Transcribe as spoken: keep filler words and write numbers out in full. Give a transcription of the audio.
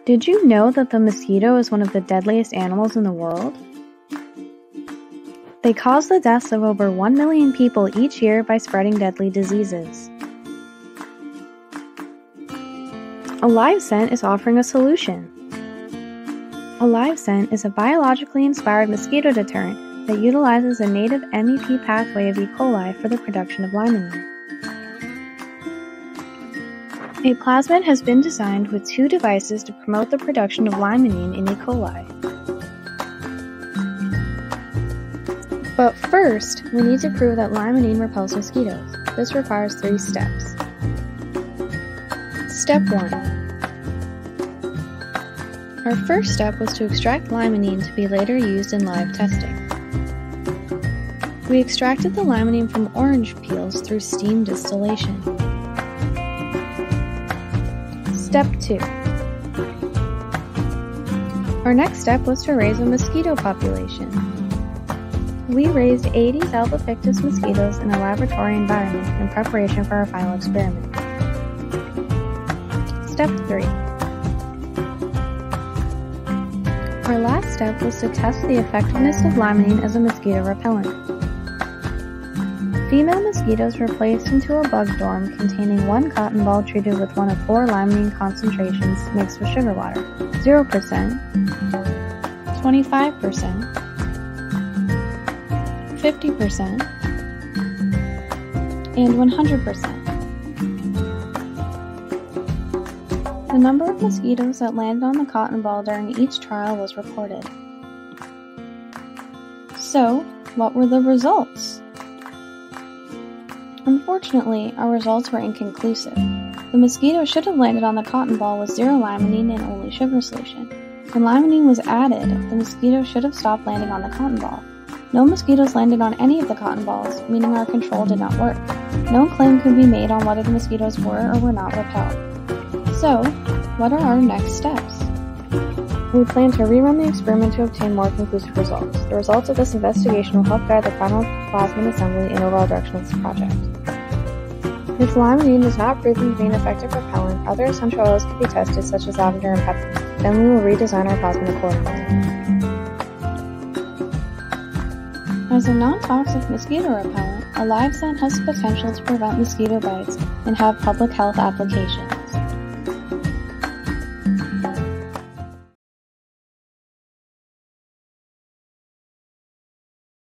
Did you know that the mosquito is one of the deadliest animals in the world? They cause the deaths of over one million people each year by spreading deadly diseases. A live scent is offering a solution. A live scent is a biologically inspired mosquito deterrent that utilizes a native M E P pathway of E. coli for the production of limonene. A plasmid has been designed with two devices to promote the production of limonene in E. coli. But first, we need to prove that limonene repels mosquitoes. This requires three steps. Step one. Our first step was to extract limonene to be later used in live testing. We extracted the limonene from orange peels through steam distillation. Step two. Our next step was to raise a mosquito population. We raised eighty Albopictus mosquitoes in a laboratory environment in preparation for our final experiment. Step three. Our last step was to test the effectiveness of limonene as a mosquito repellent. Female mosquitoes were placed into a bug dorm containing one cotton ball treated with one of four limonene concentrations mixed with sugar water, zero percent, twenty-five percent, fifty percent, and one hundred percent. The number of mosquitoes that landed on the cotton ball during each trial was reported. So, what were the results? Unfortunately, our results were inconclusive. The mosquito should have landed on the cotton ball with zero limonene and only sugar solution. When limonene was added, the mosquito should have stopped landing on the cotton ball. No mosquitoes landed on any of the cotton balls, meaning our control did not work. No claim could be made on whether the mosquitoes were or were not repelled. So, what are our next steps? We plan to rerun the experiment to obtain more conclusive results. The results of this investigation will help guide the final plasmid assembly and overall direction of this project. If limonene does not prove to be an effective repellent, other essential oils could be tested, such as lavender and peppermint. Then we will redesign our plasmid accordingly. As a non-toxic mosquito repellent, a live scent has the potential to prevent mosquito bites and have public health applications.